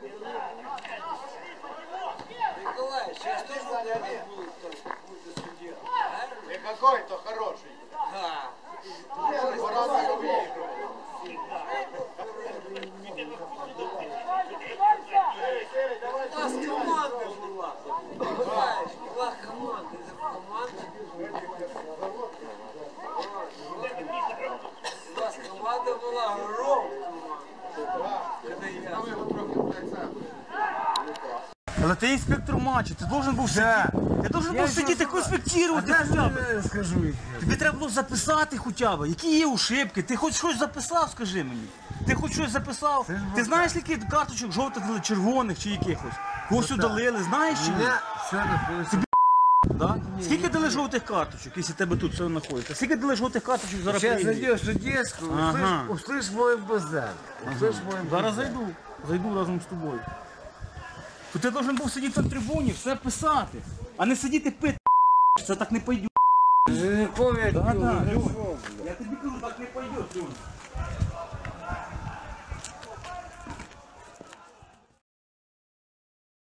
Николай, сейчас тоже будет судья. Не какой-то хороший. Да. У нас команда была. Понимаешь, была команда. У нас команда была огромная. Але ти інспектор матчу, ти должен був сидіти. Ти должен був сидіти, конспектувати хоча б. Тобі треба було записати хоча б, які є ошибки. Ти хоч щось записав, скажи мені. Ти хоч щось записав? Ти знаєш, скільки карточок жовтих, червоних чи якихось? Когось удалили, знаєш чи ні? Да? Скільки дали жовтих карточок, якщо тебе тут все знаходиться? Скільки дали жовтих карточок зараз Сейчас приїдуть? зайдешь в детскую, услышь мой базар. Зараз зайду разом з тобою. То ти должен був сидіти на трибуні, все писати, а не сидіти пити. Це так не пойде. Я не помню, Да, Льон. Я тобі кажу, так не пойде, Льон.